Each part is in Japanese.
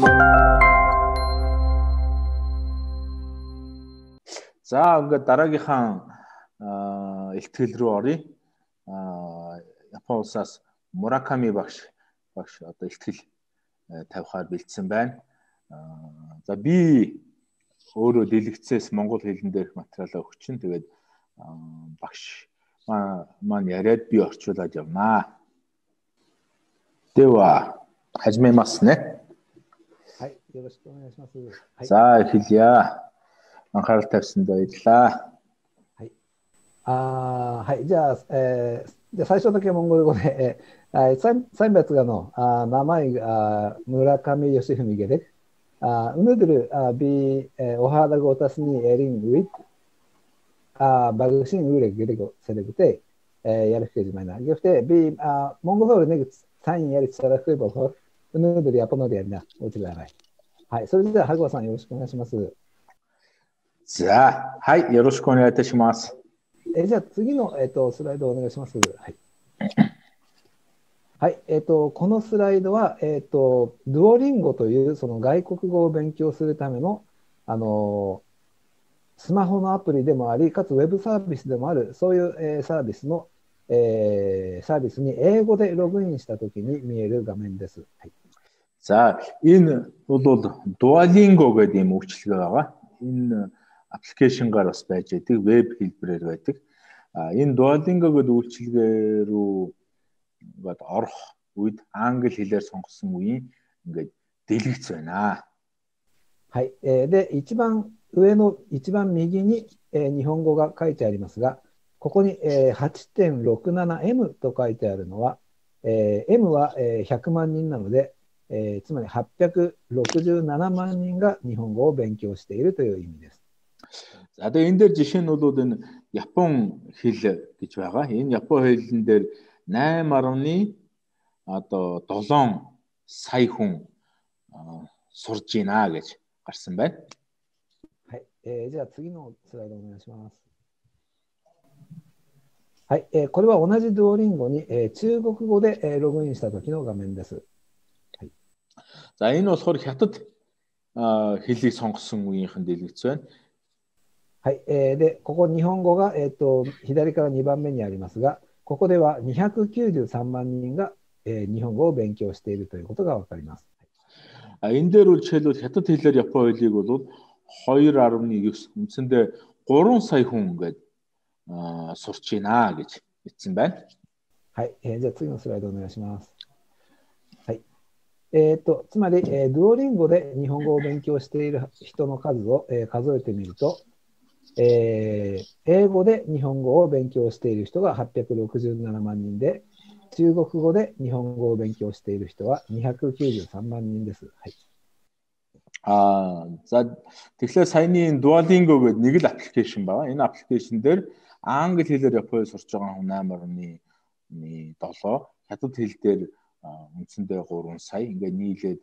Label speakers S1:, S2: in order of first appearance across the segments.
S1: За ингээд дараагийнхаа ихтгэл рүү оръё. Япон улсаас Мураками багш одоо ихтгэл тавихаар бэлдсэн байна. За би өөрөө дэлгэцээс монгол хэлэн дээрх материалаа өгч чинь тэгээд багш маань яриад би орчуулад явнаа. では始めますね。
S2: はい、よろしくお願いします。はい、
S1: さあ、эхэлье. Анхаарал тавьсанд баярлалаа.
S2: はい。はい、じゃあ、最初だけモンゴル語で、300がの名前が村上義文ゲレ、오늘들 비 오하다고 tasni erin with bagsin ure 그리고 세레브테 yarışmacımayla. Göfte bir Mongol ne sen yarışlara kıybohor. 오늘들 야포노리 했나 오지라라이. はい、それでは萩原さんよろしくお願いします。
S1: さあ、はい、よろしくお願いいたします。
S2: じゃあ次のスライドお願いします。はい。はい、このスライドはドゥオリンゴというその外国語を勉強するためのスマホのアプリでもあり、かつウェブサービスでもあるそういうサービスに英語でログインしたときに見える画面です。はい。
S1: За, энэ бол Duolingo гэдэг юм үйлчилгээ байгаа. Энэ аппликейшнгаар бас байж байдаг, веб хэлбэрээр байдаг. Энэ Duolingo гэдэг үйлчилгээ рүү ингээд орох үед англи хэлээр сонгосон үеийн ингээд дэлгэц байна.
S2: はい。で、一番上の一番右に日本語が書いてありますが、ここに 8.67M と書いてあるのは、M は100万人なので、つまり867万人が日本語を勉強しているという意味です。
S1: За тэгээ энэ дээр жишээ нь бол энэ Япон хэл гэж байгаа. Энэ Япон хэлэн дээр 8.7 сая хүн сурж байна гэж гарсан байна.
S2: はい。じゃあ次のスライドお願いします。はい。これは同じドゥオリンゴに中国語でログインした時の画面です。
S1: За энэ болохоор хятад хэлийг сонгосон үеийнхэн дэлгэц байна.
S2: はい。で、ここ日本語が左から2番目にありますが、ここでは293万人が日本語を勉強しているということがわかります。
S1: Энэ дээр бол жишээлбэл хятад хэлээр Япон хэлийг бол 2.9 үндсэндээ 3 сая хүн ингээд сурч байна гэж бичсэн байна.
S2: はい。じゃあ次のスライドお願いします。はい。つまり、ドゥオリンゴで日本語を勉強している人の数を数えてみると、英語で日本語を勉強している人が867万人で、中国語で日本語を勉強している人は293万人です。はい。
S1: За тэгэхээр саяны Duolingo гэдэг нэг л аппликейшн байна. Энэ аппликейшн дээр англи хэлээр Японд сурч байгаа хүн 8.7, хятад хэл дээр үндсэндээ 3 сая, ингээд нийлээд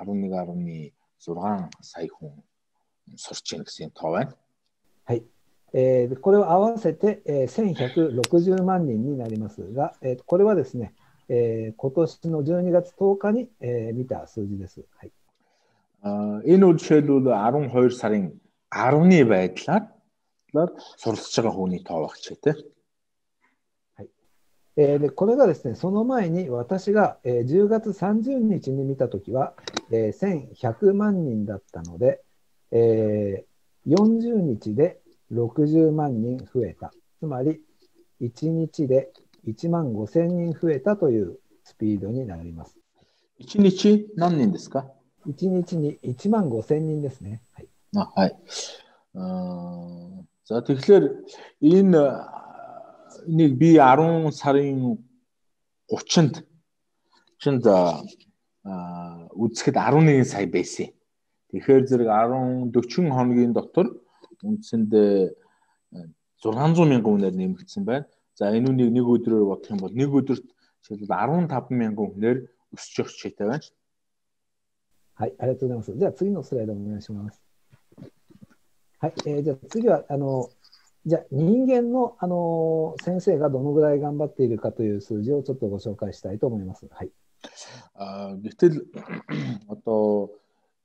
S1: 11.6 сая хүн сурч байна гэсэн тоо байна.
S2: はい。これを合わせて1160万人になりますが、これはですね、今年の12月10日に見た数字です。はい。
S1: Энэ үйл жишээлбэл 12 сарын 10-ны байдлаар суралцж байгаа хүний тоо багч тий.
S2: はい。で、これがですね、その前に私が10月30日に見たときは1100万人だったので、40日で60万人増えた。つまり、1日で1万5000人増えたというスピードになります。
S1: 1日何人ですか？
S2: 1日に1万5000人ですね。はい。
S1: はい。За тэгэхээр энэ нэг би 10 сарын 30-нд үзэхэд 11 сая байсан. Тэгэхээр зэрэг 40 хоногийн дотор үндсэндээ 600 мянган хүнээр нэмэгдсэн байна. За энэ үнийг нэг өдрөөр бодох юм бол нэг өдөрт жишээлбэл 15 мянган хүнээр өсөж явах чийтэй байна.
S2: はい、ありがとうございます。じゃあ次のスライドお願いします。はい、じゃあ次はじゃあ人間の先生がどのぐらい頑張っているかという数字をちょっとご紹介したいと思います。はい。
S1: Гэтэл одоо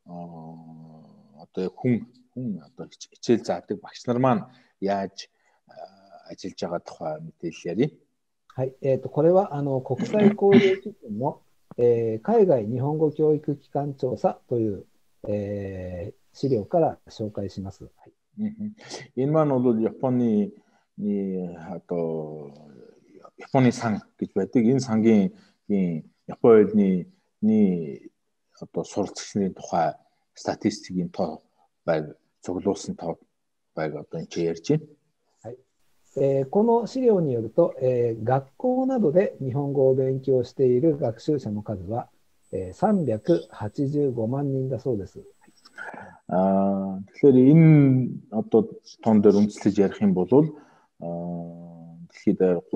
S1: одоо хүн одоо хичээл заадаг багш нар маань яаж ажиллаж байгаа тухай мэдээлэл ярив.
S2: はい、これは国際交流基金の、海外日本語教育機関調査という、資料から紹介します。はい、
S1: Энэ маань бол Японы одоо Японы сан гэж байдаг. Энэ сангийн Японы одоо суралцагчны тухай статистикийн тоо байг цуглуулсан тоо байг одоо энэ ч ярьж байна.
S2: この資料によると、学校などで日本語を勉強している学習者の数は、385万人だそうです。
S1: Тэгэхээр энэ одоо тоон дээр үндэслэж ярих юм бол дэлхийд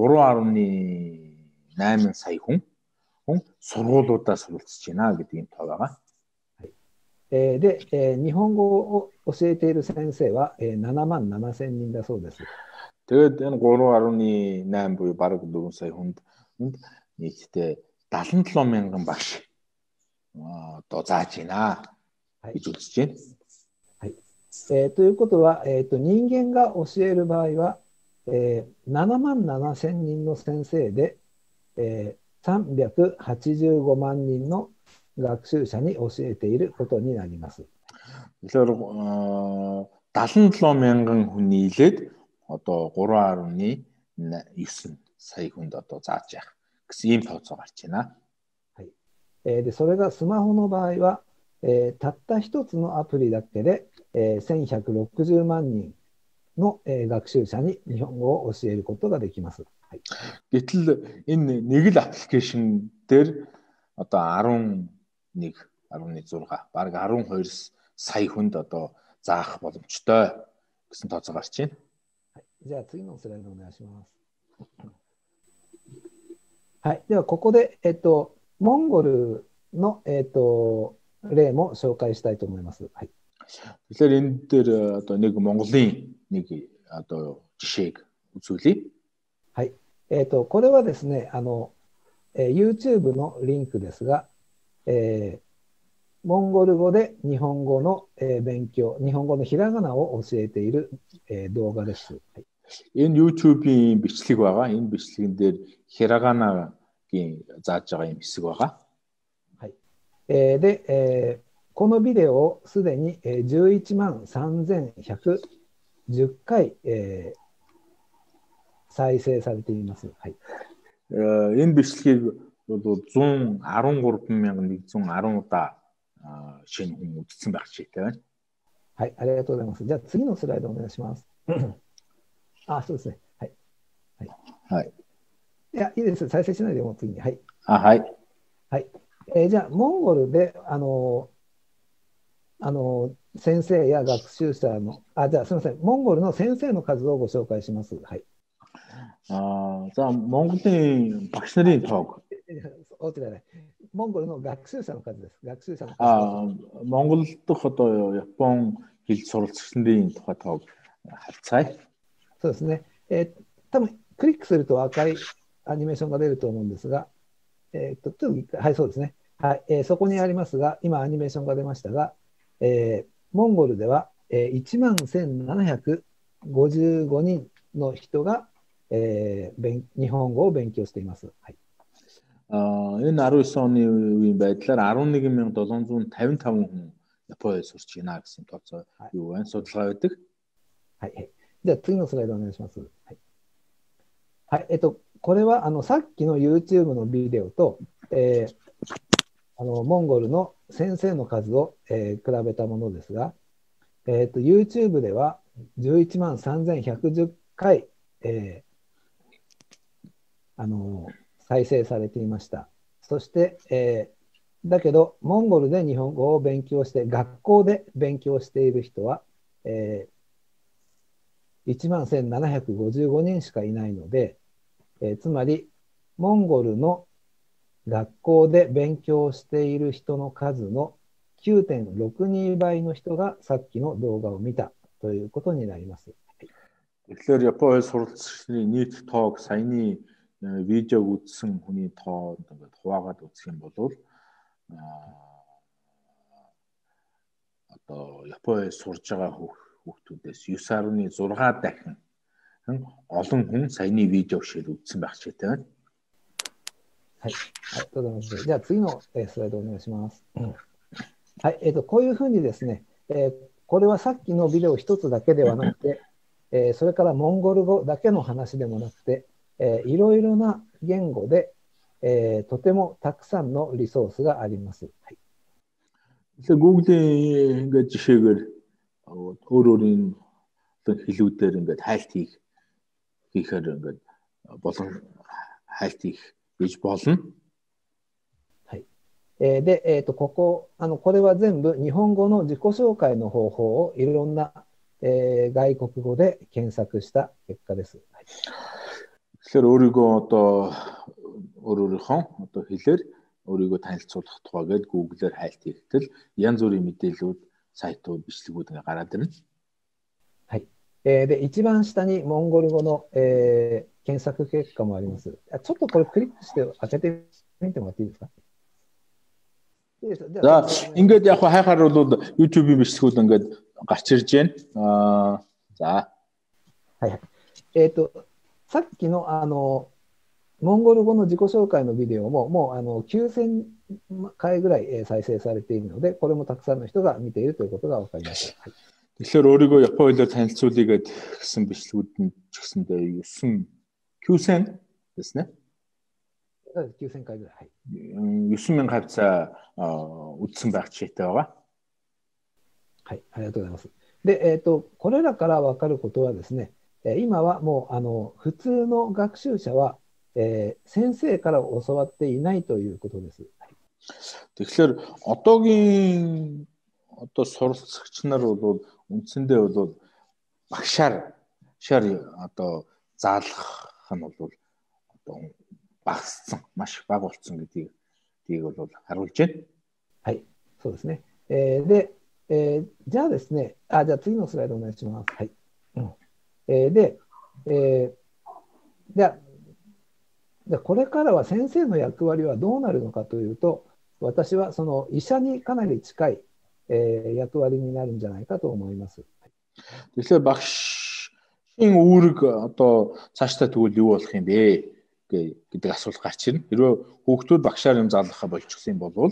S1: 3.8 сая хүн сургуулиудаас суралцж байна гэдэг юм тоо байгаа.
S2: で、日本語を教えている先生は、7万7千人だそうです。
S1: Тэгээд энэ 3.8 буюу бараг 4 сая хүнд нийтдээ 77 мянган багш одоо зааж байна гэж үзэж байна.
S2: ということは、人間が教える場合は、7万7千人の先生で、385万人の学習者に教えていることになります。
S1: Тэгэхээр 77 мянган хүн нийлээд одоо 3.9 сая хүнд одоо зааж явах гэсэн ийм тооцоо гарч байна.
S2: で、それがスマホの場合は、たった一つのアプリだけで、1160万人の、学習者に日本語を教えることができます。
S1: Гэтэл энэ нэг л аппликейшн дээр одоо 11.6 бараг 12 сая хүнд одоо заах боломжтой гэсэн тооцоо гарч байна.
S2: じゃあ次のスライドお願いします。はい、ではここで、モンゴルの、例も紹介したいと思います。はい。
S1: Тэгэхээр энэ дээр одоо нэг Монголын нэг одоо жишээг үзүүлье.
S2: はい。これはですね、YouTube のリンクですが、モンゴル語で日本語の、勉強、日本語のひらがなを教えている、動画です。はい、
S1: Энэ YouTube-ийн бичлэг байгаа. Энэ бичлэгэн дээр хираганагийн зааж байгаа юм хэсэг байгаа.
S2: はい。で、このビデオをすでに11万3110回、再生されています。はい。
S1: Энэ бичлэгийг бол 113,110 удаа шинэ хүн үзсэн байх жишээтэй байна.
S2: はい、ありがとうございます。じゃあ次のスライドお願いします。あ、そうですね。はい。
S1: はい。
S2: いや、いいです。再生しないでもう次に。はい。
S1: はい。
S2: はい。じゃあ、モンゴルで、先生や学習者の、じゃあすみません。モンゴルの先生の数をご紹介します。はい。
S1: За Монголын багш нарын тоог.
S2: モンゴルの学習者の数です。学習者の数。
S1: Монгол дахь одоо Япон хэл суралцагчдын тухай тоог харцгаая.
S2: そうですね。多分クリックすると赤いアニメーションが出ると思うんですが、はい、そうですね。はい、そこにありますが、今アニメーションが出ましたが、モンゴルでは、11,755人の人が、日本語を勉強しています。はい。
S1: Энэ 19 оны үеийн байдлаар 11,755 хүн Японд сурч байна гэсэн тооцоо юу вэ? Судалгаа байдаг.
S2: はい。じゃあ次のスライドお願いします。はい。はい、これはさっきの YouTube のビデオと、モンゴルの先生の数を、比べたものですが、YouTube では11万3110回、再生されていました。そして、だけど、モンゴルで日本語を勉強して、学校で勉強している人は、11,755人しかいないので、つまり、モンゴルの学校で勉強している人の数の 9.62 倍の人がさっきの動画を見たということになります。
S1: Тэгэхээр Японы суралцагчдын нийт тоог саяны видеог үзсэн хүний тоо ингээд хуваагаад үзэх юм бол одоо Японд сурж байгаа хүүхдүүдээс 9.6 дахин олон хүн саяны видео шил үзсэн байх ч гэдэг.
S2: はい、ありがとうございます。じゃあ次のスライドお願いします。はい、こういうふうにですね、これはさっきのビデオ一つだけではなくて、それからモンゴル語だけの話でもなくて、いろいろな言語で、とてもたくさんのリソースがあります。はい、
S1: Google-ийн ингээд жишээгээр өөр өөрийн хэлүүдээр ингээд хайлт хийхээр ингээд болон хайлт хийж болно。
S2: はい。で、これは全部日本語の自己紹介の方法をいろんな、外国語で検索した結果です。はい、
S1: Тэгэхээр өөрийгөө одоо өөрийнхөө одоо хэлээр өөрийгөө танилцуулах тухай гээд Google-ээр хайлт хийхдээ янз бүрийн мэдээлүүд, сайтууд, бичлэгүүд ингээд гараад ирнэ。
S2: はい。で、一番下にモンゴル語の、検索結果もあります。ちょっとこれクリックして開けてみてもらっていいですか？
S1: За ингээд яг хайхаар бол YouTube-ийн бичлэгүүд ингээд гарч ирж байна.
S2: はいはい。さっきのモンゴル語の自己紹介のビデオももう9000回ぐらい再生されているので、これもたくさんの人が見ているということが分かります。はい、
S1: Тэгэхээр өөрийгөө Япон хэлээр танилцуулъя гэсэн бичлэгүүд нь ч гэсэндээ 9000ですね。
S2: 9000回ぐらい。
S1: 9000хавцаа үзсэн байх жишээтэй байгаа。
S2: はい、ありがとうございます。で、これらから分かることはですね、今はもう普通の学習者は、先生から教わっていないということです。
S1: Тэгэхээр одоогийн суралцагч нар бол үндсэндээ бол багшаар одоо заалгах нь бол одоо багассан, маш бага болсон гэдгийг бол харуулж байна。
S2: はい、そうですね。で、じゃあですね、じゃあ次のスライドお願いします。はい。で、じゃあこれからは先生の役割はどうなるのかというと、私はその医者にかなり近い、役割になるんじゃないかと思います。
S1: Тэгэхээр багшийн үүрэг одоо цаашдаа тэгвэл юу болох юм бэ гэдэг асуулт гарч ирнэ. Хэрвээ хүүхдүүд багшаар юм заалгахаа болчихсон юм бол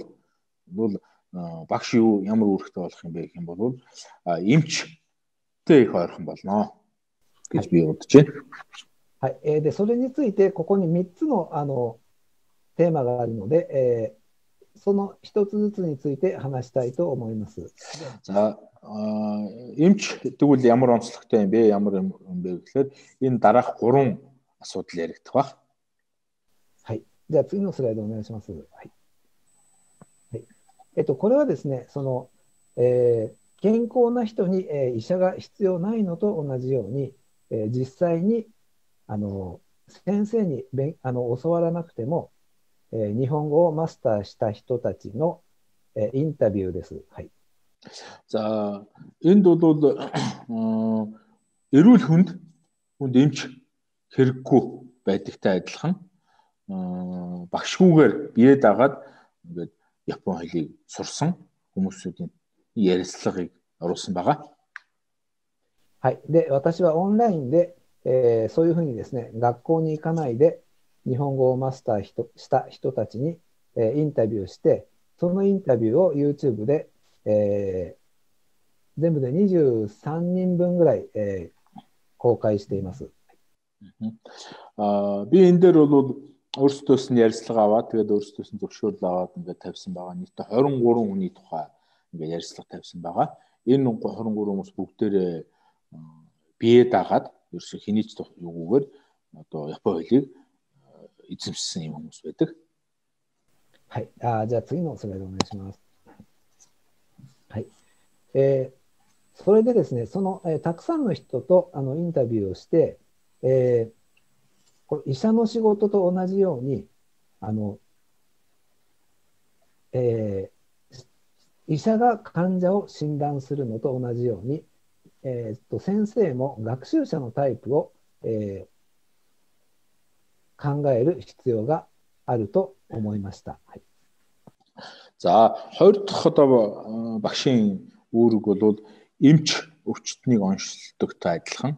S1: багш ямар үүрэгтэй болох юм бэ гэх юм бол эмчтэй их ойрхон болно гэж би бодож байна。
S2: はい、でそれについてここに3つのテーマがあるので、その1つずつについて話したいと思います。
S1: За эмч тэгвэл ямар онцлогтой юм бэ? Ямар юм бэ гэхээр энэ дараах 3 асуудал яригдах баг。
S2: はい。じゃあ次のスライドお願いします。はい。はい、これはですね、健康な人に、医者が必要ないのと同じように、実際に先生に教わらなくても、日本語をマスターした人たちの、インタビューです。はい。
S1: За энд бол эрүүл хүнд эмч хэрэггүй байдагтай адилхан багшгүйгээр бие дагаад ингээд Япон хэлийг сурсан хүмүүсийн ярилцлагыг оруулсан байгаа。
S2: はい。で、私はオンラインで、そういうふうにですね、学校に行かないで日本語をマスターした人たちに、インタビューして、そのインタビューを YouTube で、全部で23人分ぐらい、公開しています。
S1: Би энэ дээр бол өөрсдөөс нь ярилцлага аваад тэгээд өөрсдөөс нь зөвшөөрөл аваад ингээд тавьсан байгаа. Нийтдээ 23 хүний тухай ингээд ярилцлага тавьсан байгаа. Энэ 23 хүмүүс бүгдээрээ бие дагаад ерөөсө хэний ч юугүйгээр одоо Япон хэлийг эзэмшсэн юм хүмүүс байдаг.
S2: はい。じゃあ次のスライドお願いします。はい。それでですね、たくさんの人とインタビューをして、これ医者の仕事と同じように医者が患者を診断するのと同じように、先生も学習者のタイプを、考える必要があると思いました。はい、
S1: За 20 дахь одоо багшийн үүрэг бол эмч өвчтнийг онцлогтой адилхан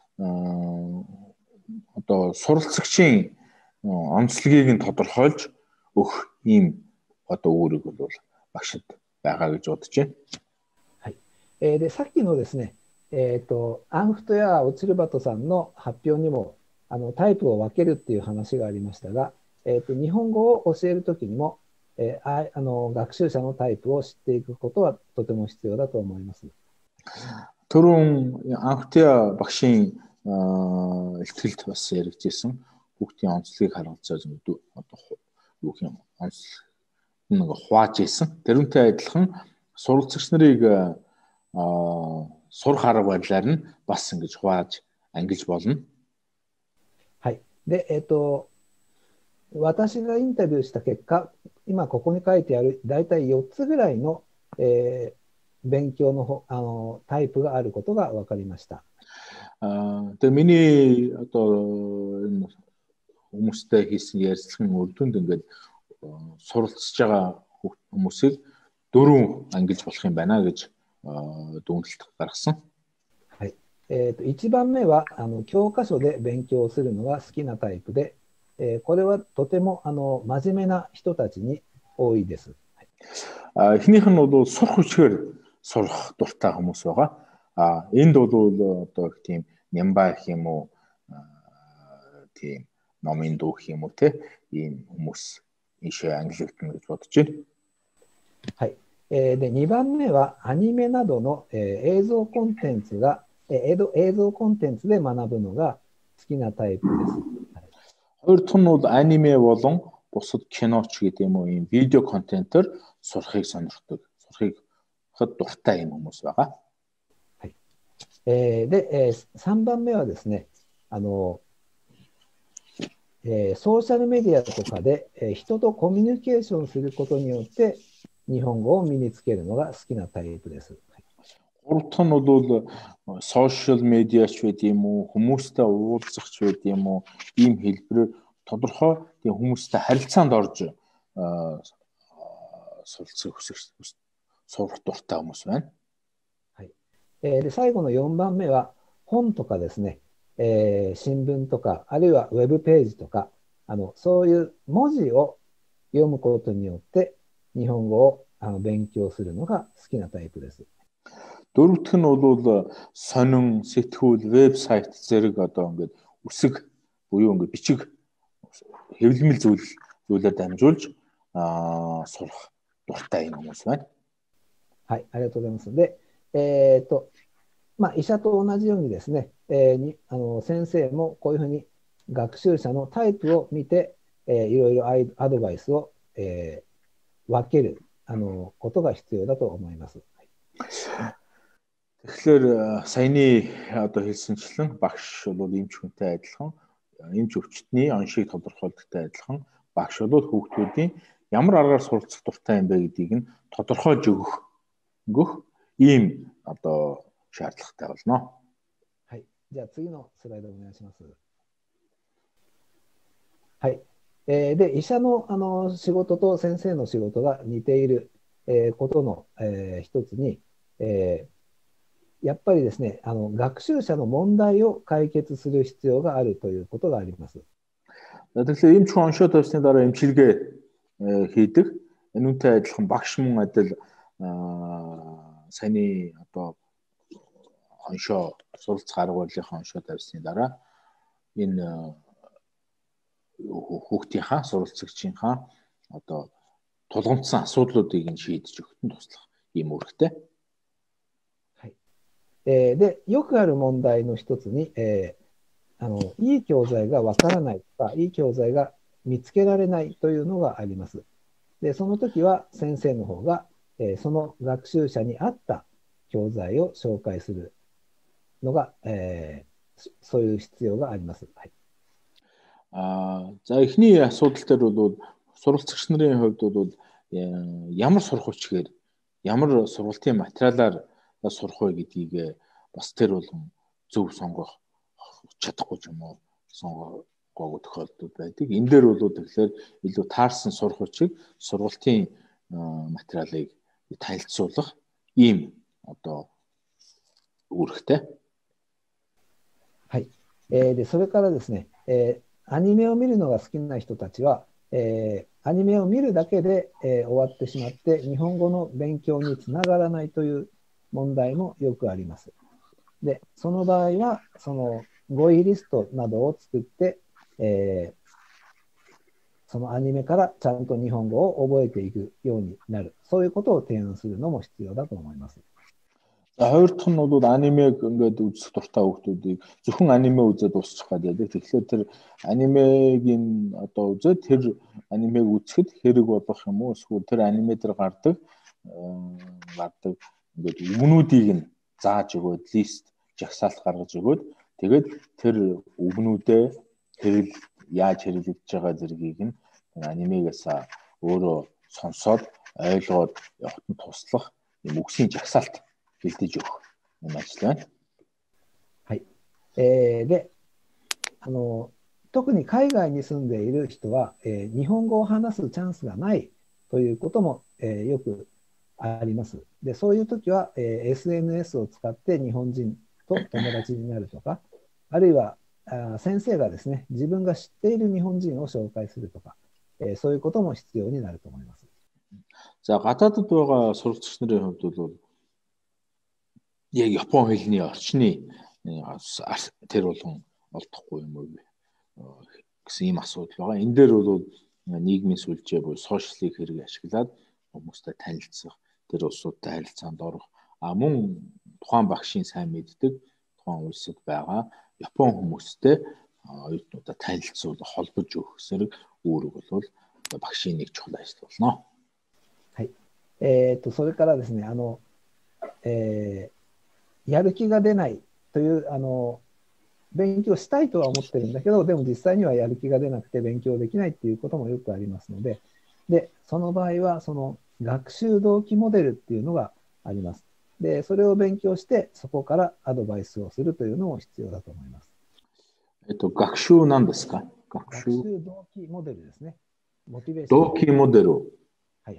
S1: одоо суралцагчийн онцлогийг нь тодорхойлж өгөх ийм одоо үүрэг бол багшд байгаа гэж бодож байна.
S2: はい。で、さっきのですね、アンフトやオツルバトさんの発表にもタイプを分けるっていう話がありましたが、日本語を教えるときにも、学習者のタイプを知っていくことはとても必要だと思います。
S1: Түрүүн анхтя багшийн ихтгэлд бас яригдсэн хүүхдийн онцлогийг харгалзаж одоо юу гэх юм онцлог нэг хувааж ийсэн. Тэрүүнтэй адилхан суралцагч нарыг сурах арга барилаар нь бас ингэж хувааж ангилж болно.
S2: はい。で、私がインタビューした結果、今ここに書いてあるだいたい4つぐらいの、勉強のタイプがあることが分かりました。
S1: Тэгээ миний одоо энэ хүмүүстэй хийсэн ярилцлагын үр дүнд ингээд суралцж байгаа хүмүүсийг 4 ангилж болох юм байна гэж дүгнэлт гаргасан.
S2: はい。1番目は教科書で勉強するのが好きなタイプで、これはとても真面目な人たちに多いです。
S1: Эхнийх нь бол сурах хүчээр сурах дуртай хүмүүс байгаа. Энд бол одоо тийм нямбай гэх юм уу, тийм номын дүү гэх юм уу те ийм хүмүүс ийшээ ангилагдана гэж бодож байна.
S2: はい。で、2番目はアニメなどの映像コンテンツで学ぶのが好きなタイプです。
S1: Хоёр дахь нь бол аниме болон бусад киноч гэдэг юм уу ийм видео контентоор сурахыг сонирхдаг. Сурахыг дуртай юм хүмүүс байгаа.
S2: はい。で、3番目はですね、ソーシャルメディアとかで人とコミュニケーションすることによって日本語を身につけるのが好きなタイプです。
S1: Гурав дахь нь бол сошиал медиач байд юм уу, хүмүүстэй уулзах ч байд юм уу, ийм хэлбэрээр тодорхой тийм хүмүүстэй харилцаанд орж сурах дуртай хүмүүс байна.
S2: はい。で、最後の4番目は本とかですね、新聞とか、あるいはウェブページとか、そういう文字を読むことによって日本語を勉強するのが好きなタイプです。
S1: Дөрөв дэх нь бол сонин, сэтгүүл, вебсайт зэрэг одоо ингээд үсэг буюу ингээд бичиг хэвлэмэл зүйлээр дамжуулж сурах дуртай юм хүмүүс байна.
S2: はい、ありがとうございます。で、医者と同じようにですね、先生もこういうふうに学習者のタイプを見て、いろいろアドバイスを、分けることが必要だと思います。
S1: Тэгэхээр саяны одоо хэлсэнчлэн багш бол эмч хүнтэй адилхан, эмч өвчтний оншийг тодорхойлдогтой адилхан багш бол хүүхдүүдийн ямар аргаар суралцах дуртай юм бэ гэдгийг нь тодорхойлж өгөх ийм одоо шаардлагатай болно.
S2: はい。じゃあ次のスライドお願いします。はい。で、医者の仕事と先生の仕事が似ている、ことの、一つに、やっぱりですね、学習者の問題を解決する必要があるということがあります。
S1: Тэгэхээр эмч хүн оншоо тавьсны дараа эмчилгээ хийдэг. Энүүнтэй адилхан багш мөн адил саяны одоо оншоо суралцах арга барилынхаа оншоо тавьсны дараа энэ хүүхдийнхаа суралцагчийнхаа одоо тулгамдсан асуудлуудыг нь шийдэж өгөхөд нь туслах ийм үүрэгтэй.
S2: で、よくある問題の一つに、いい教材がわからないとか、いい教材が見つけられないというのがあります。で、その時は先生の方が、その学習者に合った教材を紹介するのが、そういう必要があります。はい。
S1: За эхний асуудал дээр бол суралцагч нарын хувьд бол ямар сурах хүчээр ямар сургалтын материалаар сурах вэ гэдгийг бас тэр болон зөв сонгох чадахгүй юм уу сонгоогүй тохиолдол байдаг. Энэ дээр бол тэгэхээр илүү таарсан сурах хүчийг сургалтын материалыг танилцуулах ийм одоо үүрэгтэй.
S2: はい。で、それからですね、アニメを見るのが好きな人たちは、アニメを見るだけで、終わってしまって、日本語の勉強につながらないという問題もよくあります。で、その場合は、その語彙リストなどを作って、そのアニメからちゃんと日本語を覚えていくようになる。そういうことを提案するのも必要だと思います。
S1: Хоёр дахь нь бол анимег ингээд үзэх дуртай хүмүүсийг зөвхөн аниме үзээд дуусчих гэдэг. Тэгэхээр тэр анимегийн одоо үзээд тэр анимег үзэхэд хэрэг болох юм уу? Эсвэл тэр аниме дээр гардаг ингээд үгнүүдийг нь зааж өгөөд лист жагсаалт гаргаж өгөөд тэгээд тэр үгнүүдээ хэрэг яаж хэрэглэгдэж байгаа зэргийг нь анимегээс өөрөө сонсоод ойлгоод явахад нь туслах юм үгсийн жагсаалт бэлдэж өгөх юм ажил байна.
S2: はい。で、特に海外に住んでいる人は、日本語を話すチャンスがないということも、よくあります。で、そういう時は、SNS を使って日本人と友達になるとか、あるいは先生がですね、自分が知っている日本人を紹介するとか、そういうことも必要になると思います。
S1: За гадаадд байгаа суралцагч нарын хувьд бол яг Япон хэлний орчны тэр болгон олдохгүй юм уу гэсэн ийм асуудал байгаа. Энэ дээр бол нийгмийн сүлжээ буюу сошиалыг хэрэг ашиглаад хүмүүстэй танилцах, тэр улсуудтай харилцаанд орох, мөн тухайн багшийн сайн мэддэг тухайн улсад байгаа Япон хүмүүстэй оюутнуудаа танилцуулах, холбож өгөх зэрэг үүрэг бол багшийн нэг чухал ажил болно.
S2: はい。それからですね、やる気が出ないという、勉強したいとは思ってるんだけど、でも実際にはやる気が出なくて勉強できないっていうこともよくありますので、で、その場合は、その学習動機モデルっていうのがあります。で、それを勉強して、そこからアドバイスをするというのも必要だと思います。
S1: 学習なんですか？
S2: 学習動機モデルですね。モチベーション。
S1: 動機モデル。
S2: はいはい。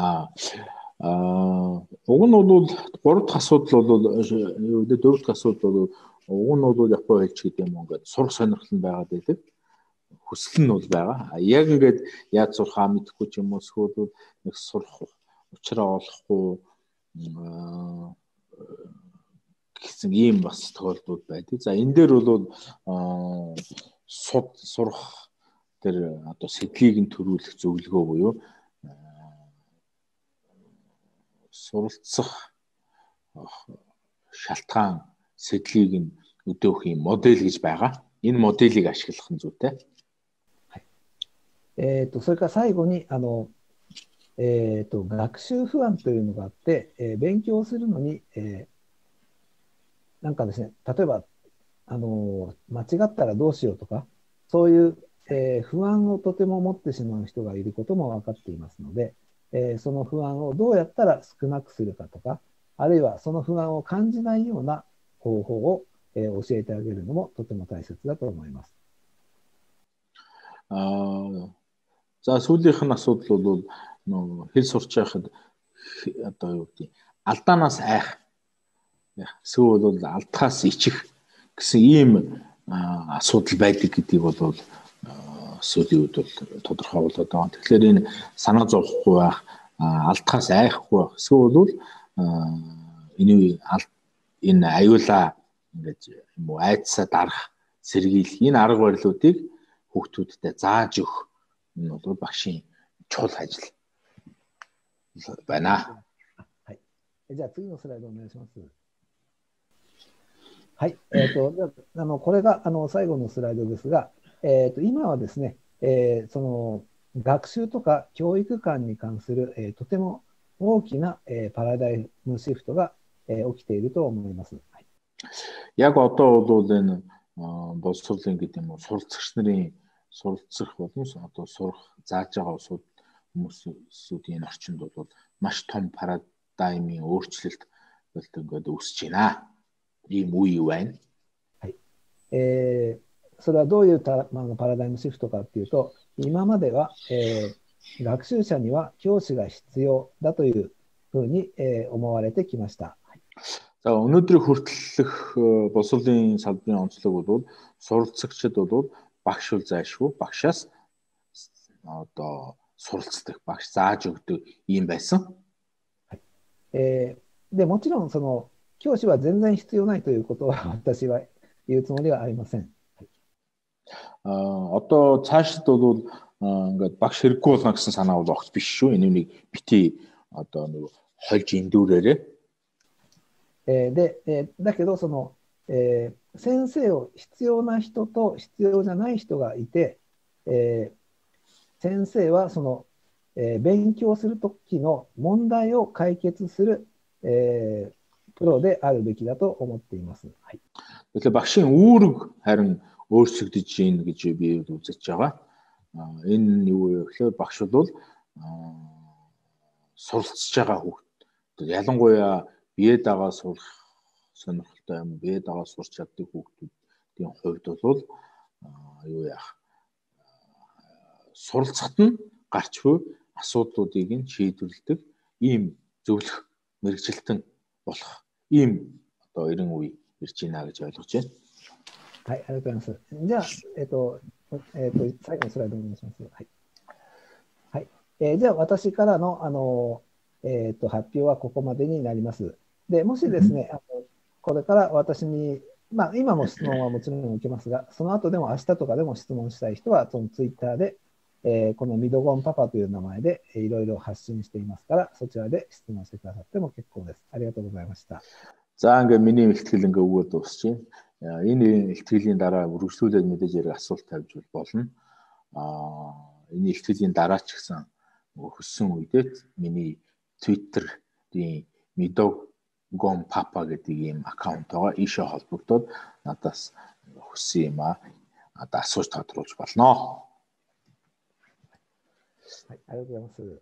S1: Уг нь бол 3 дахь асуудал бол юу гэдэг 4 дахь асуудал бол уг нь бол Япон хэлч гэдэг юм ингээд сурах сонирхол нь байгаад байдаг. Хүсэл нь бол байгаа. Яг ингээд яаж сурахаа мэдэхгүй ч юм уу эсвэл нэг сурах учраа олохгүй гэсэн ийм бас тохиолдлууд байдаг. За энэ дээр бол сурах тэр одоо сэтлийг нь төрүүлэх зөвлөгөө буюу суралцах шалтгаан сэтлийг нь өдөөх юм модель гэж байгаа. Энэ моделийг ашиглах нь зүйтэй.
S2: それから最後に学習不安というのがあって、勉強するのに、なんかですね、例えば間違ったらどうしようとか、そういう、不安をとても持ってしまう人がいることも分かっていますので、その不安をどうやったら少なくするかとか、あるいはその不安を感じないような方法を、教えてあげるのもとても大切だと思います。
S1: За сүүлийнх нь асуудал бол хэл сурч байхад одоо юу гэдэг алдаанаас айх эсвэл бол алдахаас ичих гэсэн ийм асуудал байдаг гэдгийг бол сүүлийн үед бол тодорхой болоод байгаа. Тэгэхээр энэ санаа зовхгүй байх, алдахаас айхгүй байх. Эсвэл бол энэ аюулаа ингэж юм уу айдсаа дарах, сэргийлэх энэ арга барилуудыг хүүхдүүдтэй зааж өгөх энэ бол багшийн чухал ажил байна.
S2: はい。じゃあ次のスライドお願いします。はい。これが最後のスライドですが、今はですね、その学習とか教育観に関する、とても大きな、パラダイムシフトが、起きていると思います。はい、
S1: Яг одоо бол энэ боловсролын гэдэг юм уу суралцагч нарын суралцах болон одоо сурах зааж байгаа хүмүүсийн орчинд бол маш том парадаймын өөрчлөлт ингээд үүсэж байна. Ийм үе байна.
S2: はい。それはどういうパラダイムシフトかっていうと、今までは、学習者には教師が必要だというふうに、思われてきました。はい、
S1: За өнөөдрийг хүртэлх боловсролын салбарын онцлог бол суралцагчид бол багш бол зайлшгүй багшаас одоо суралцдаг багш зааж өгдөг юм байсан.
S2: で、もちろん、教師は全然必要ないということは私は言うつもりはありません。
S1: Одоо цаашд бол ингээд багш хэрэггүй болно гэсэн санаа бол огт биш шүү. Энэ үнийг бити одоо нэг хольж эндүүрээрээ.
S2: だけど、先生を必要な人と必要じゃない人がいて、先生は勉強するときの問題を解決する、プロであるべきだと思っています。はい。
S1: Тэгэхээр багшийн үүрэг харин өөрчлөгдөж ийн гэж би үзэж байгаа. Энэ юу вэ гэхээр багш бол суралцж байгаа хүүхд. Ялангуяа бие дагаа сурах сонирхолтой юм, бие дагаа сурч чаддаг хүүхдүүдийн хувьд бол юу яах? Суралцахад нь гарч буй асуудлуудыг нь шийдвэрлэдэг ийм зөвлөх мэрэгчлэлтэн болох ийм одоо 90 үе ирж байна гэж ойлгож байна.
S2: はい、ありがとうございます。じゃあ、最後のスライドお願いします。はい。はい。じゃあ、私からの、発表はここまでになります。で、もしですね、これから私に、今も質問はもちろん受けますが、その後でも明日とかでも質問したい人は、そのツイッターで、このミドゴンパパという名前でいろいろ発信していますから、そちらで質問してくださっても結構です。ありがとうございました。
S1: За ингээд миний ихтгэл ингээ өгөөд дуусч байна. Энэ ихтгэлийн дараа үргэлжлүүлээд мэдээж ярих асуулт тавьж болно. Энэ ихтгэлийн дараа ч гэсэн хөссөн үедээ миний Twitter-ийн Midogom Papa гэдэг ийм аккаунт байгаа. Ийшээ холбогдоод надаас хөссөн юм одоо асууж тодруулж болно.
S2: はい、ありがとうございます。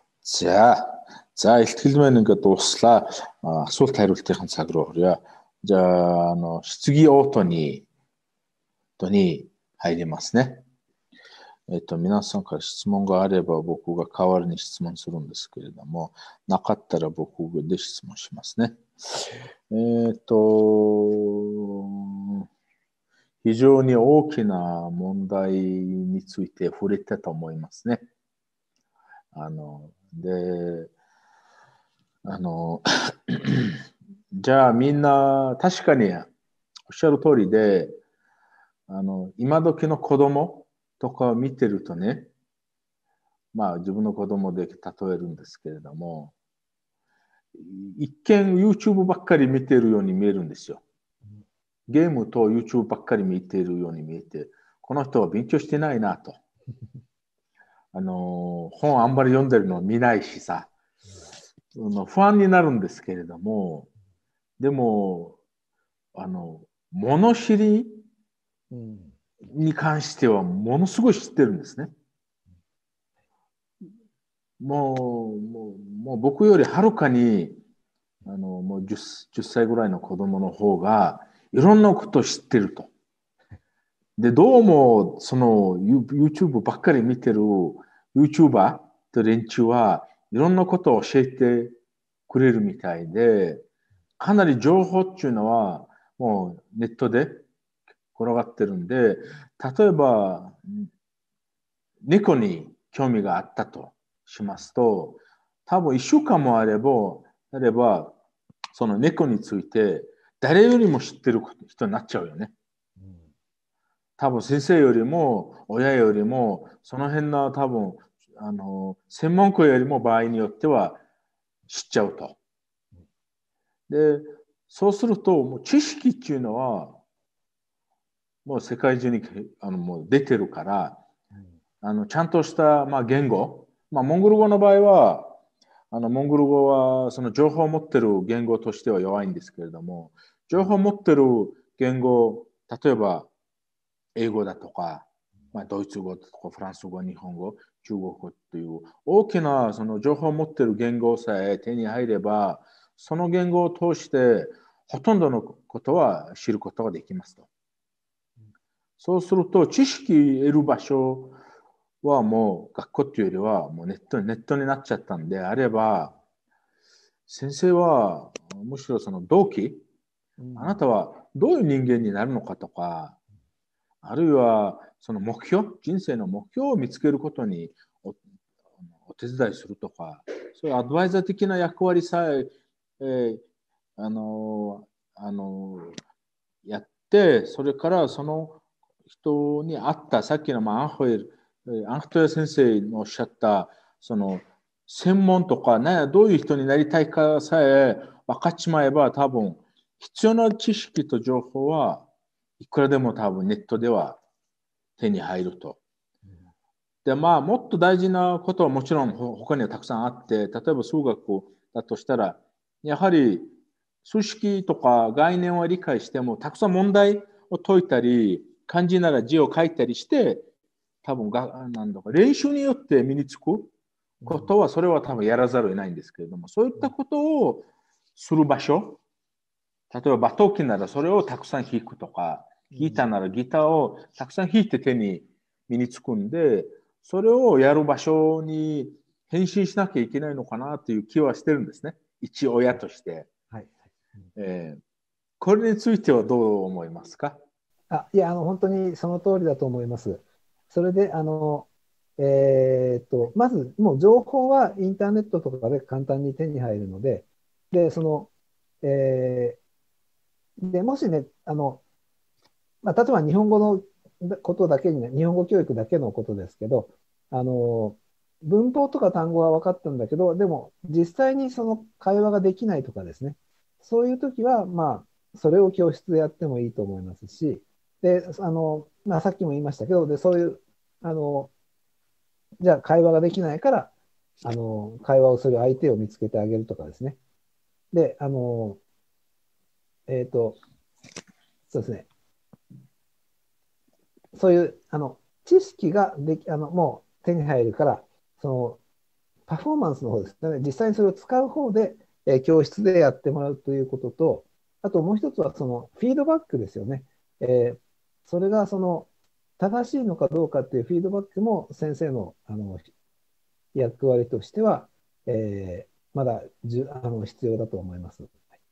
S1: За ихтгэл маань ингээд дууслаа. Асуулт хариултын цаг руу орё. За質疑応答に入りますね。皆さんから質問があれば僕が代わりに質問するんですけれども、なかったら僕で質問しますね。非常に大きな問題について触れたと思いますね。じゃあみんな確かにおっしゃる通りで、今時の子供とかを見てるとね、自分の子供で例えるんですけれども、一見 YouTube ばっかり見てるように見えるんですよ。ゲームと YouTube ばっかり見てるように見えて、この人は勉強してないなと。本あんまり読んでるの見ないしさ、不安になるんですけれども、でも物知りに関してはものすごい知ってるんですね。もう僕よりはるかにもう 10歳ぐらいの子供の方がいろんなことを知ってると。で、どうもYouTube ばっかり見てる YouTuber と連中はいろんなことを教えてくれるみたいで、かなり情報っていうのはもうネットで転がってるんで、例えば猫に興味があったとしますと、多分1週間もあればその猫について誰よりも知ってる人になっちゃうよね。多分先生よりも親よりもその辺の多分専門家よりも場合によっては知っちゃうと。で、そうするともう知識っていうのはもう世界中にもう出てるから、ちゃんとした、言語、モンゴル語の場合はモンゴル語はその情報を持ってる言語としては弱いんですけれども、情報を持ってる言語、例えば英語だとか、ドイツ語とかフランス語、日本語、中国語という大きなその情報を持っている言語さえ手に入れば、その言語を通してほとんどのことは知ることができますと。そうすると知識得る場所はもう学校というよりはもうネットになっちゃったんであれば、先生はむしろその動機、あなたはどういう人間になるのかとか、あるいはその目標、人生の目標を見つけることにお手伝いするとか、そういうアドバイザー的な役割さえやって、それからその人に合った、さっきのアンフトヤ先生のおっしゃったその専門とか、どういう人になりたいかさえ分かっちまえば、多分必要な知識と情報はいくらでも多分ネットでは手に入ると。で、もっと大事なことはもちろん他にはたくさんあって、例えば数学だとしたら、やはり数式とか概念を理解しても、たくさん問題を解いたり、漢字なら字を書いたりして、多分なんだか練習によって身につくことは、それは多分やらざるを得ないんですけれども、そういったことをする場所、例えば馬頭琴ならそれをたくさん弾くとか、ギターならギターをたくさん弾いて手に身につくんで、それをやる場所に変身しなきゃいけないのかなという気はしてるんですね。一親として。
S2: はい
S1: これについてはどう思いますか？
S2: いや、本当にその通りだと思います。それで、まず、もう情報はインターネットとかで簡単に手に入るので、で、もしね、例えば日本語のことだけにね、日本語教育だけのことですけど、文法とか単語は分かったんだけど、でも実際にその会話ができないとかですね、そういう時は、それを教室でやってもいいと思いますし、で、さっきも言いましたけど、で、そういう、じゃあ会話ができないから、会話をする相手を見つけてあげるとかですね。で、そうですね。そういう、知識がもう手に入るから、その、パフォーマンスの方ですね。実際にそれを使う方で、教室でやってもらうということと、あともう一つは、その、フィードバックですよね。それが、正しいのかどうかっていうフィードバックも先生の、役割としては、まだ必要だと思います。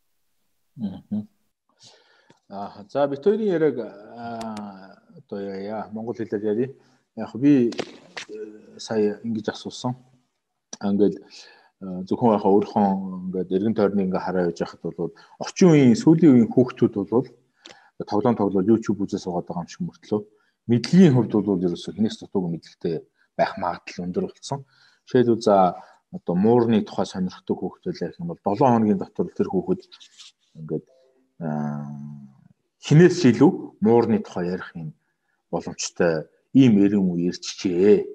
S1: За бид хоёрын яриаг одоо яа монгол хэлээр ярий. Яг би сая ингэж асуусан. Ингээд зөвхөн яхаа өөрийнхөө ингээд эргэн тойрны ингээ хараа явж байхад бол орчин үеийн сүүлийн үеийн хүүхдүүд бол тоглоом YouTube үзээ суугаад байгаа юм шиг мөртлөө мэдлэгийн хувьд бол ерөөсөө хинээс дутуугүй мэдлэгтэй байх магадлал өндөр болсон. Жишээлбэл за одоо муурны тухай сонирхдаг хүүхдүүд байх юм бол 7 хоногийн дотор тэр хүүхэд ингээд хинээс илүү муурны тухай ярих юм боломжтой ийм эрен үе ирчихжээ.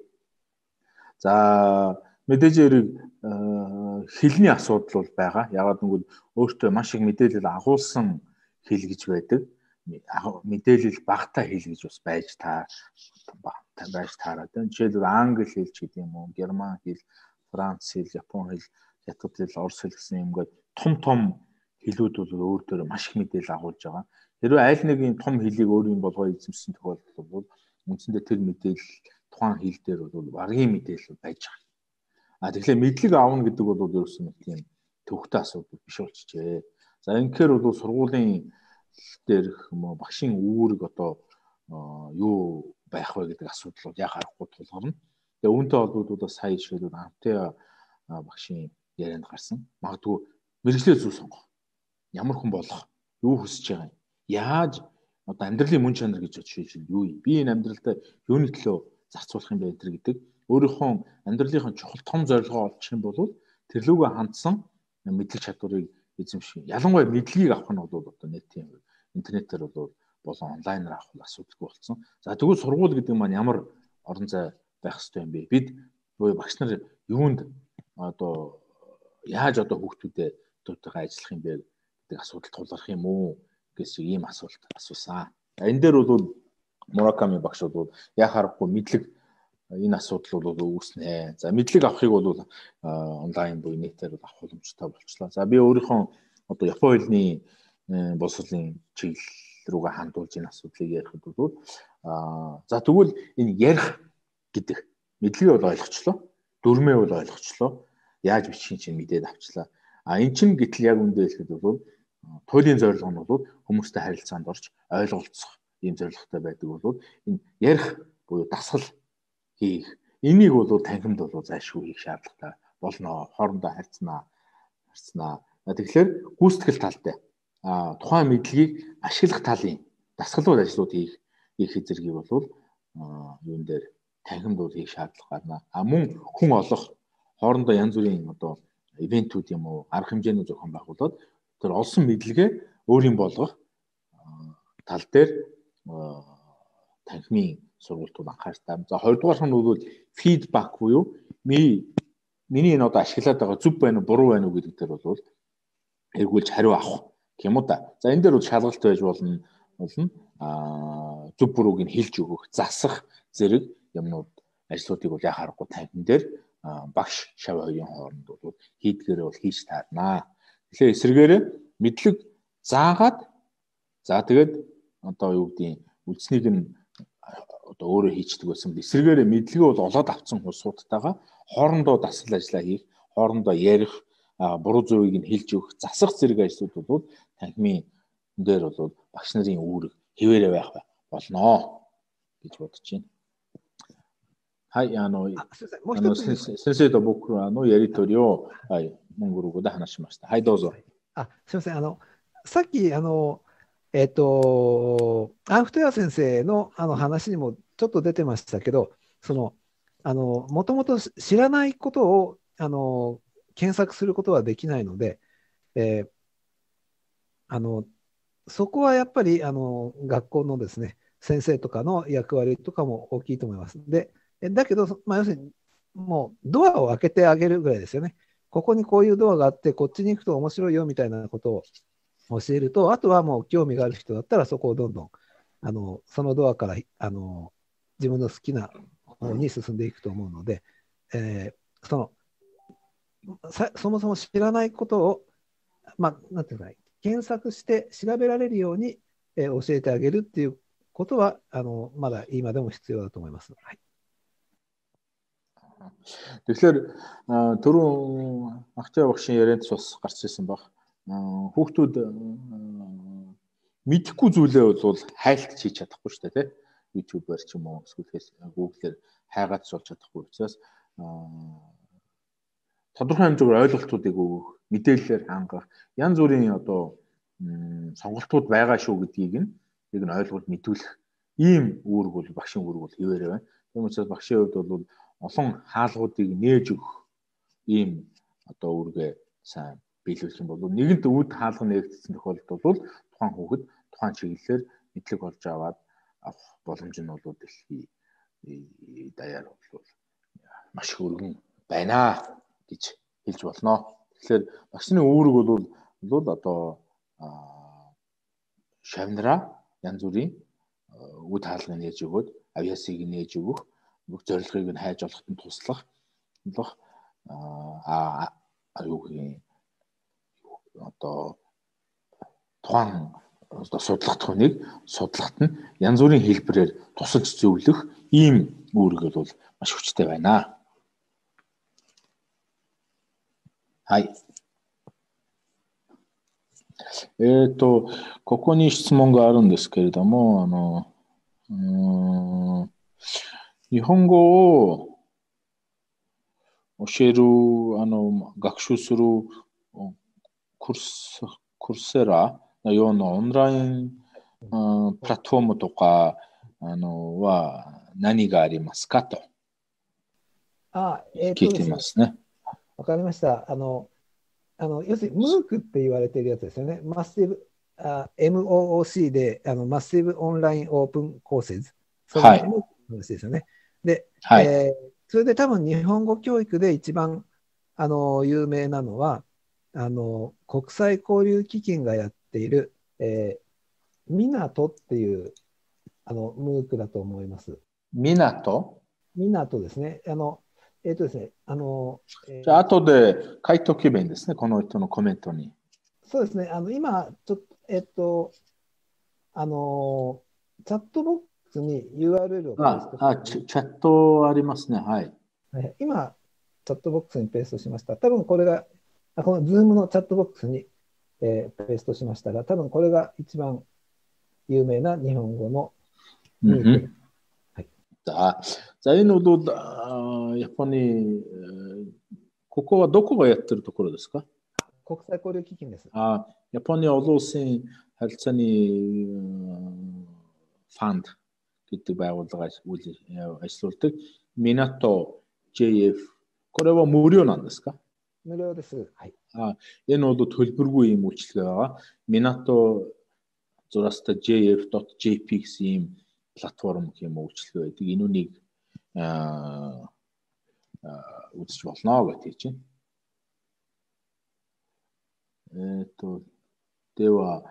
S1: За мэдээж хэрэг хэлний асуудал бол байгаа. Ягаад гэвэл өөртөө маш их мэдээлэл агуулсан хэл гэж байдаг. Мэдээлэл багтаа хэл гэж бас байж таараад байна. Жишээлбэл англи хэл ч гэдэг юм уу, герман хэл, франц хэл, япон хэл, хятад хэл, орос хэл гэсэн юм гээд том хэлүүд бол өөр дөр маш их мэдээлэл агуулж байгаа. Хэрвээ аль нэгэн том хэлийг өөрийн болгоо эзэмшсэн тохиолдолд бол үндсэндээ тэр мэдээлэл тухайн хэл дээр бол багийн мэдээлэл байж байгаа. Тэгэхээр мэдлэг аавна гэдэг бол ерөөсөн нэг тийм төвхтэй асуудал биш болчихжээ. За ингэхээр бол сургуулийн дээрх багшийн үүрэг одоо юу байх вэ гэдэг асуудал бол яг харахгүй тулгарна. Тэгээ үүнтэй холбогдуулаад сая жишээлбэл Амтэ багшийн ярианд гарсан. Магадгүй мэргэжлээ зүй сонгох. Ямар хүн болох, юу хүсэж байгаа юм. Яаж одоо амьдралын мөн чанар гэж жишээлбэл юу юм? Би энэ амьдралдаа юуны төлөө зарцуулах юм бэ гэдэг өөрийнхөө амьдралынхаа чухал том зорилгоо олчих юм бол тэр лүүгээ хандсан мэдлэг чадварыг эзэмших. Ялангуяа мэдлэгийг авах нь бол одоо нийтийн интернетээр бол болон онлайнаар авах асуудалгүй болсон. За тэгвэл сургууль гэдэг маань ямар орон зай байх ёстой юм бэ? Бид багш нар юунд одоо яаж одоо хүүхдүүдэд ажиллах юм бэ гэдэг асуудал тулгарх юм уу гэсэн ийм асуулт асуусан. Энэ дээр бол Мураками багш бол яг харахгүй мэдлэг энэ асуудал бол үүснэ. За мэдлэг авахыг бол онлайн буюу нийтээр авах боломжтой болчихлоо. За би өөрийнхөө одоо Япон хэлний боловсролын чиглэл рүүгээ хандуулж энэ асуудлыг ярихад бол за тэгвэл энэ ярих гэдэг мэдлэгийг бол ойлгочлоо. Дүрмээ бол ойлгочлоо. Яаж бичих чинь мэдээд авчлаа. Энэ чинь гэтэл яг үндэ хэлэхэд бол туйлын зорилго нь бол хүмүүстэй харилцаанд орж ойлголцох ийм зорилготой байдаг бол энэ ярих буюу дасгал хийх энийг бол танхимд бол зайлшгүй хийх шаардлагатай болно. Хоорондоо харьцнаа. Тэгэхээр гүйцэтгэл талтай тухайн мэдлэгийг ашиглах талын дасгалууд ажлууд хийх эзэргийг бол юун дээр танхимд бол хийх шаардлага гарна. Мөн хүн олох хоорондоо янз бүрийн одоо ивентүүд юм уу арга хэмжээний зохион байгуулад тэр олсон мэдлэгээ өөрийн болгох тал дээр танхимын сургалтууд анхаартай. За 20 дугаар нь бол фидбек буюу миний энэ одоо ашиглаад байгаа зөв байна уу буруу байна уу гэдэг дээр бол эргүүлж хариу авах гэх юм уу да. За энэ дээр бол шалгалт байж болно. Зөв бурууг нь хэлж өгөх, засах зэрэг юмнууд ажлуудыг бол яа харахгүй танхим дээр багш шав хоёрын хооронд бол хийдгээрээ бол хийж таарнаа. Тэгэхээр эсвэргээрээ мэдлэг заагаад за тэгээд одоо юу гэдгийг үлдснийг нь одоо өөрөө хийчдэг байсан. Эсвэргээрээ мэдлэгээ бол олоод авсан хүмүүсуудтайгаа хоорондоо дасгал ажиллаа хийх, хоорондоо ярих, буруу зөвийг нь хэлж өгөх, засах зэрэг ажлууд бол танхимын дээр бол багш нарын үүрэг хэвээрээ байх болно гэж бодож байна. はい、先生と僕らのやりとりを、はい、モンゴル語で話しました。はい、どうぞ。
S2: すみません。さっき、アンフトヤ先生の、話にもちょっと出てましたけど、もともと知らないことを、検索することはできないので、そこはやっぱり、学校のですね、先生とかの役割とかも大きいと思います。だけど、要するに、もうドアを開けてあげるぐらいですよね。ここにこういうドアがあって、こっちに行くと面白いよみたいなことを教えると、あとはもう興味がある人だったら、そこをどんどん、そのドアから自分の好きな方に進んでいくと思うので、そもそも知らないことを、なんていうか、検索して調べられるように、教えてあげるっていうことは、まだ今でも必要だと思います。はい。
S1: Тэгэхээр түрүүн Ахтай багшийн ярианд бас гарч ирсэн баг. Хүүхдүүд мэдэхгүй зүйлээ бол хайлтж хийж чадахгүй шүү дээ, тийм. YouTube-аар ч юм уу, эсвэл Google-ээр хайгаад болж чадахгүй учраас тодорхой хэмжээгээр ойлголтуудыг өгөх, мэдээлэлээр хангах, янз бүрийн одоо сонголтууд байгаа шүү гэдгийг нэг нь ойлгуулж мэдүүлэх ийм үүрэг бол багшийн үүрэг бол хэвээрээ байна. Тийм учраас багшийн хувьд бол олон хаалгуудыг нээж өгөх ийм одоо үүргээ сайн биелүүлэх юм бол нэгэнт үд хаалга нээгдсэн тохиолдолд бол тухайн хүүхэд тухайн чиглэлээр мэдлэг олж аваад авах боломж нь бол дэлхий даяар бол маш их өргөн байна гэж хэлж болно. Тэгэхээр багшны үүрэг бол одоо шавнараа янз бүрийн үд хаалгыг нээж өгөөд авьяасыг нээж өгөх бүх зорилгыг нь хайж олоход нь туслах одоо тухайн судлах хүнийг судлахад нь янз бүрийн хэлбэрээр тусалж зөвлөх ийм үүрэг бол маш хүчтэй байна. はい。ここに質問があるんですけれども、日本語を教える、学習するクルセラのようなオンラインプラットフォームとかは何がありますかと聞いていますね。
S2: わかりました。要するに MOOC って言われているやつですよね。MOOC で、マッシブオンラインオープンコーセズ。
S1: はい。
S2: 話ですよね。で、
S1: はい
S2: それで多分日本語教育で一番有名なのは国際交流基金がやっている、ミナトっていうMOOC だと思います。
S1: ミナト
S2: ですね。ですね。
S1: じゃあ後で書いておけばいいんですね。この人のコメントに。
S2: そうですね。今ちょっとチャットボックスに URL をペーストして、
S1: チャットありますね。はい。
S2: 今、チャットボックスにペーストしました。多分これがこの Zoom のチャットボックスに、ペーストしましたが、多分これが一番有名な日本語のミーティング。はい。
S1: 자, 이 노도やっぱりここはどこがやってるところですか？
S2: 国際交流基金です。
S1: Японы олон улсын харилцааны фанд гэдэг байгууллага ажиллаулдаг Minato JF これは無料なんですか？
S2: 無料です。はい。
S1: Энэ бол төлбөргүй юм үйлчилгээ байгаа. Minato зураста jf.jp гэсэн ийм платформ гэх юм үйлчилгээ байдаг. Энүүнийг үзэж болно гэж хэлж байна. では、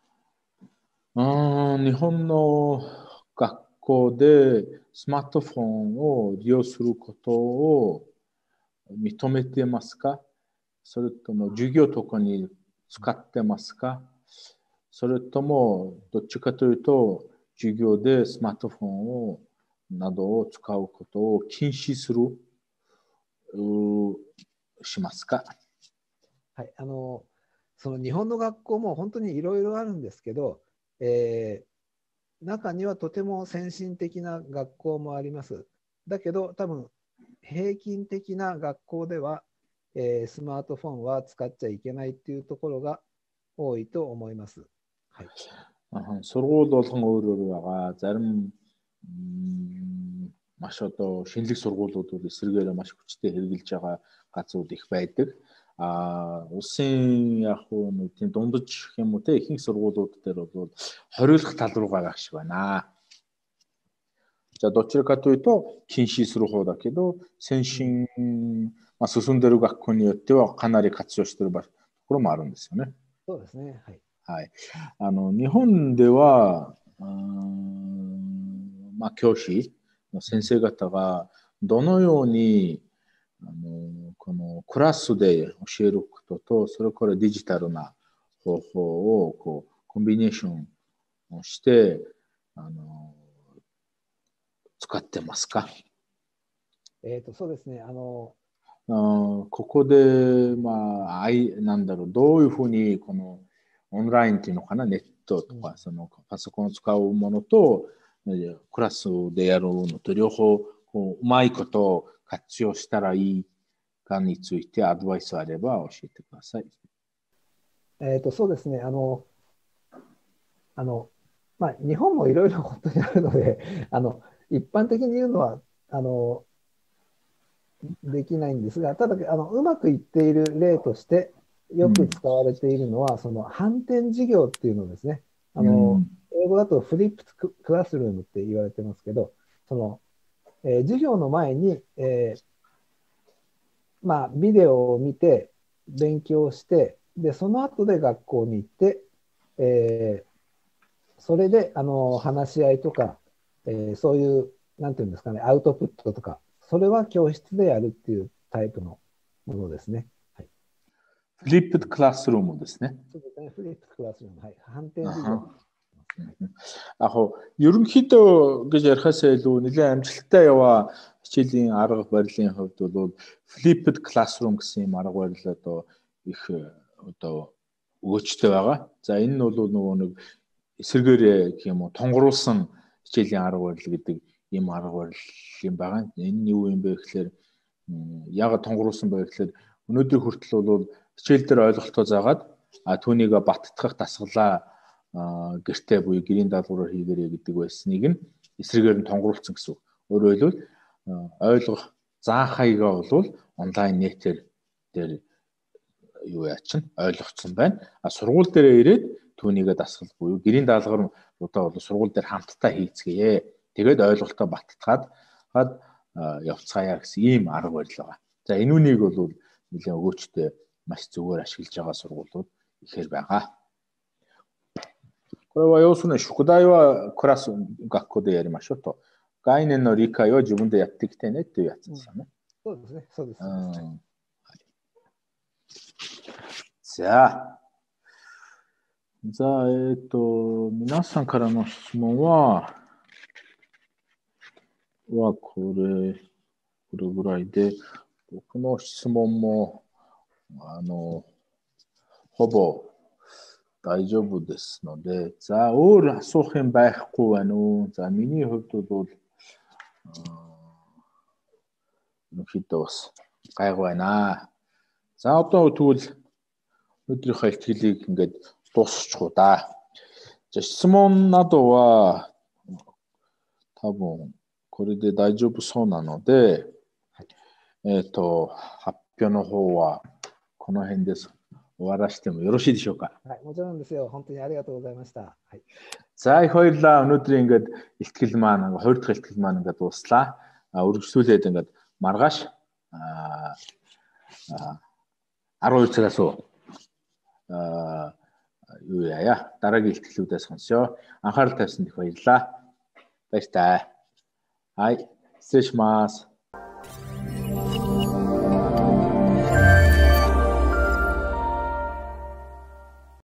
S1: 日本の学校でスマートフォンを利用することを認めてますか？それとも授業とかに使ってますか？それともどっちかというと授業でスマートフォンをなどを使うことを禁止するしますか？
S2: はい、その日本の学校も本当にいろいろあるんですけど、中にはとても先進的な学校もあります。だけど多分平均的な学校では、スマートフォンは使っちゃいけないっていうところが多いと思います。はい。
S1: сургууль болгон өөр өөр байгаа. Зарим маш одоо шинэлэг сургуулиуд бол эсрэгээр маш хүчтэй хэрэгжилж байгаа газрууд их байдаг. Улсын яг нь тийм дундаж гэх юм уу те ихэнх сургуулиуд дээр бол хориглох тал руугаа байх шиг байна. じゃあどちらかというと禁止する方だけど先進、進んでいる学校によってはかなり活用しているところもあるんですよね。
S2: そうですね。はい。
S1: はい。日本では教師の先生方がどのようにこのクラスで教えることとそれからデジタルな方法をこうコンビネーションをして使ってますか？
S2: そうですね。
S1: ここでなんだろうどういうふうにこのオンラインっていうのかなネットとかそのパソコンを使うものとクラスでやるのと両方こううまいことを活用したらいいかについてアドバイスあれば教えてください。
S2: そうですね。日本もいろいろ本当にあるので、一般的に言うのはできないんですが、ただうまくいっている例としてよく使われているのは、その反転授業っていうのですね。英語だとフリップクラスルームって言われてますけど、その、授業の前に、ビデオを見て勉強して、でその後で学校に行って、それで話し合いとか、そういうなんていうんですかね、アウトプットとか、それは教室でやるっていうタイプのものですね。はい、
S1: フリップクラスルームですね。
S2: そうですね、フリップクラスルーム。はい、反転授業。
S1: ерөнхийдөө гэж ярихаас илүү нэлээд амжилттай яваа хичээлийн арга барилын хувьд бол flipped classroom гэсэн юм арга барил одоо их одоо өгөөжтэй байгаа. За энэ нь бол нөгөө нэг эсэргээр гэх юм уу тонгоруулсан хичээлийн арга барил гэдэг ийм арга барил юм байгаа. Энэ нь юу юм бэ гэхээр яг тонгоруулсан байх гэхээр өнөөдөр хүртэл бол хичээл дээр ойлголтоо заагаад түүнийг баттгах дасгалаа гэртээ буюу гэрийн даалгавраар хийгэрэй гэдэг байсныг нь эсрэгээр нь тонгоруулсан гэсэн үг. Өөрөөр хэлбэл ойлгох заах хаягаа бол онлайн нэтээр дээр юу яачин ойлгоцсон байна. Сургууль дээр ирээд түүнийгээ дасгал буюу гэрийн даалгавруудаа бол сургууль дээр хамтдаа хийцгээе. Тэгээд ойлголтоо баттгаад явцгаая гэсэн ийм арга барил байгаа. За энүүнийг бол нэлээд өгөөчтэй маш зүгээр ашиглаж байгаа сургуулиуд ихээр байгаа. これは要するに宿題はクラス学校でやりましょうと。概念の理解を自分でやってきてねっていうやつですよね。
S2: そうですね。そうです。
S1: じゃあ、皆さんからの質問はこれぐらいで、僕の質問もほぼ大丈夫ですので、за өөр асуух юм байхгүй байна уу? За миний хувьд бол ерөнхийдөө бас гайгүй байна. За одоо тэгвэл өдрийнхөө ихтгэлийг ингээд дуусчихуу да. За質問などは多分これで大丈夫そうなので、発表の方はこの辺です。終わらせてもよろしいでしょうか。
S2: はい、もちろんですよ。本当にありがとうございました。はい。
S1: За их баярлалаа. Өнөөдөр ингээд ихтгэл маань 2 дахь ихтгэл маань ингээд дуслаа. Үргэлжлүүлээд ингээд маргааш 12 цагаас юу яая? Дараагийн ихтгэлүүдээ сонсё. Анхаарал тавьсанд их баярлалаа. Баяртай. はい、失礼します。